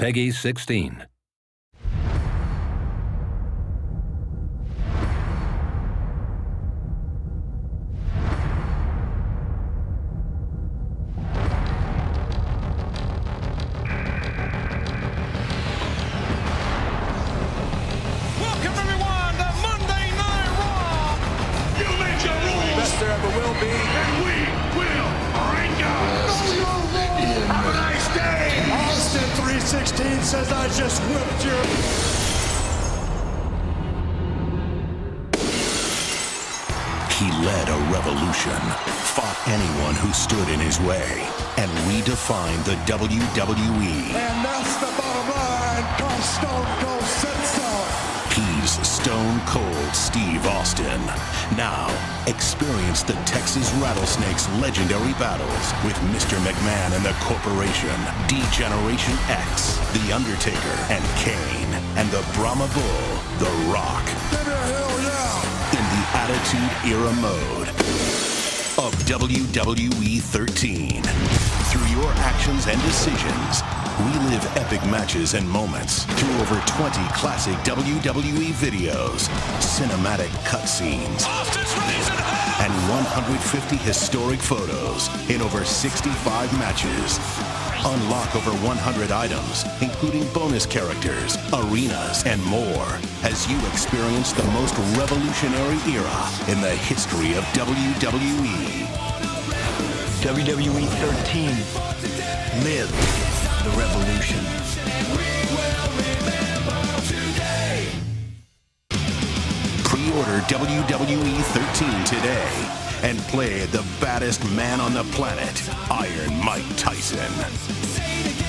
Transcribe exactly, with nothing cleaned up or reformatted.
Peggy sixteen. Welcome everyone to Monday Night Raw! You make your rules! Best there ever will be. And we will bring us! Have a nice day! Austin three sixteen says I just whipped your... He led a revolution, fought anyone who stood in his way, and redefined the W W E. And that's the bottom line, cause Stone Cold said so. He's Stone Cold Steve Austin. Now, experience the Texas Rattlesnakes' legendary battles with Mister McMahon and the Corporation, D-Generation X, The Undertaker, and Kane, and the Brahma Bull, The Rock. Give me a hell yeah. In the Attitude Era mode of W W E thirteen. Through your actions and decisions, relive epic matches and moments through over twenty classic W W E videos, cinematic cutscenes, and one hundred fifty historic photos in over sixty-five matches. Unlock over one hundred items, including bonus characters, arenas, and more, as you experience the most revolutionary era in the history of W W E. W W E thirteen. Live the revolution. Pre-order W W E thirteen today and play the baddest man on the planet, Iron Mike Tyson.